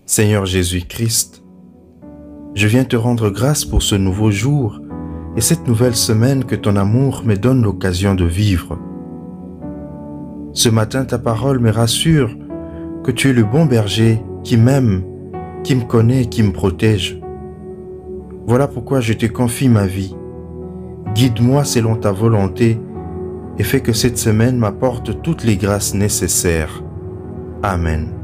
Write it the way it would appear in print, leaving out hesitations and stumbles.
Seigneur Jésus-Christ, je viens te rendre grâce pour ce nouveau jour et cette nouvelle semaine que ton amour me donne l'occasion de vivre. Ce matin, ta parole me rassure que tu es le bon berger qui m'aime, qui me connaît, qui me protège. Voilà pourquoi je te confie ma vie. Guide-moi selon ta volonté et fais que cette semaine m'apporte toutes les grâces nécessaires. Amen.